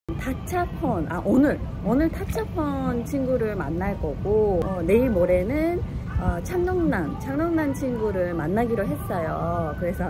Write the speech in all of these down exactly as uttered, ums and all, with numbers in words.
타차폰, 아 오늘 오늘 타차폰 친구를 만날 거고, 어, 내일 모레는 어, 창녕난 창녕난 친구를 만나기로 했어요. 그래서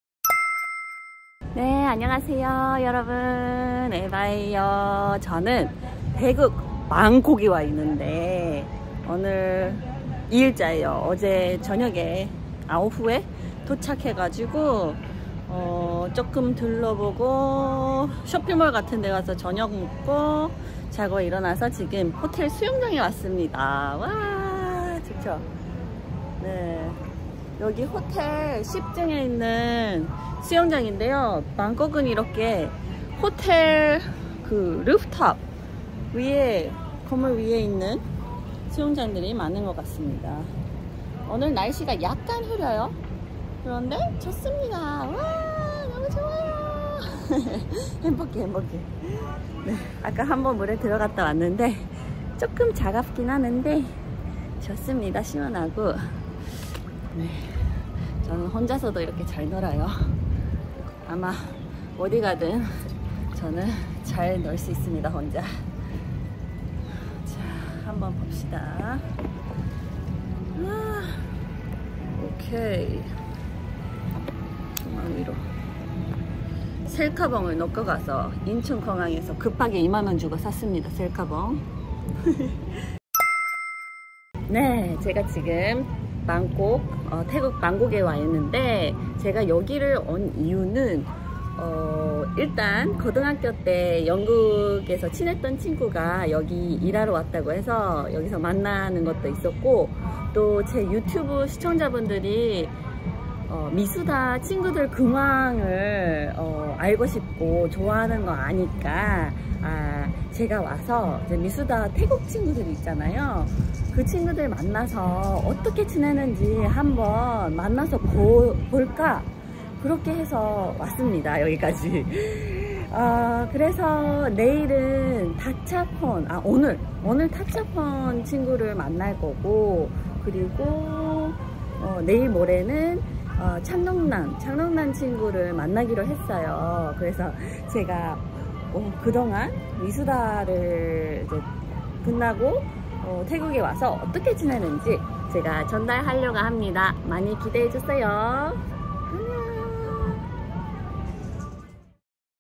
네, 안녕하세요 여러분, 에바예요. 저는 태국 방콕에 와 있는데 오늘 이 일자예요. 어제 저녁에 아 오후에 도착해 가지고 어, 조금 둘러보고 쇼핑몰 같은 데 가서 저녁 먹고 자고 일어나서 지금 호텔 수영장에 왔습니다. 와, 좋죠? 네, 여기 호텔 십 층에 있는 수영장인데요. 방콕은 이렇게 호텔 그 루프탑 위에, 건물 위에 있는 수영장들이 많은 것 같습니다. 오늘 날씨가 약간 흐려요. 그런데 좋습니다. 와, 너무 좋아요. 행복해 행복해. 네, 아까 한번 물에 들어갔다 왔는데 조금 차갑긴 하는데 좋습니다. 시원하고. 네, 저는 혼자서도 이렇게 잘 놀아요. 아마 어디 가든 저는 잘 놀 수 있습니다, 혼자. 자, 한번 봅시다. 아, 오케이. 공항 위로 셀카봉을 놓고 가서 인천공항에서 급하게 이만 원 주고 샀습니다. 셀카봉. 네, 제가 지금 방콕, 어, 태국 방콕에 와 있는데, 제가 여기를 온 이유는 어, 일단 고등학교 때 영국에서 친했던 친구가 여기 일하러 왔다고 해서 여기서 만나는 것도 있었고, 또 제 유튜브 시청자분들이 어, 미수다 친구들 근황을 어, 알고 싶고 좋아하는 거 아니까, 아, 제가 와서 이제 미수다 태국 친구들 있잖아요. 그 친구들 만나서 어떻게 지내는지 한번 만나서 보, 볼까, 그렇게 해서 왔습니다, 여기까지. 어, 그래서 내일은 타차폰, 아 오늘 오늘 타차폰 친구를 만날 거고, 그리고 어, 내일 모레는 어, 창녕난 창녕난 친구를 만나기로 했어요. 그래서 제가 어, 그동안 미수다를 이제 끝나고 어, 태국에 와서 어떻게 지내는지 제가 전달하려고 합니다. 많이 기대해 주세요.